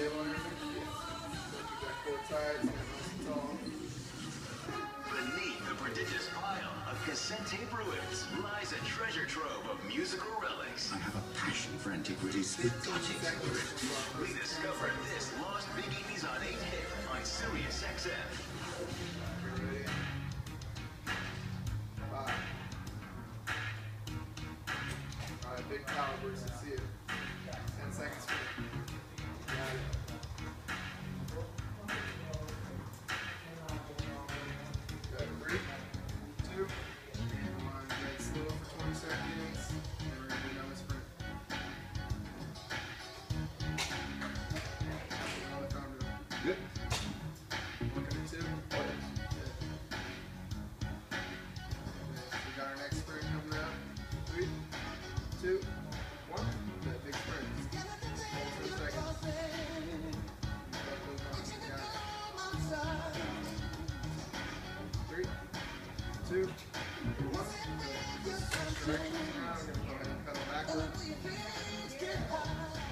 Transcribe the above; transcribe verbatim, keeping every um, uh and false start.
stable and everything. Keep that core tight, stand nice and tall. Beneath the prodigious pile of cassette tape ruins lies a treasure trove of musical relics. I have a passion for antiquities. We discovered this lost Biggie Mizan eight hit on Sirius X M. Ready? Five. Alright, big power burst, let's see it. Ten seconds. Got it. Got three, two, one. Get slow for twenty seconds. And we're gonna do another sprint. Another time to Good. looking at two. Good. We got our next sprint coming up. Three, two, one. That big sprint. Hold for a second. Got those ones. Got it. Three, two, one. Direction now. We're gonna go ahead and pedal backward.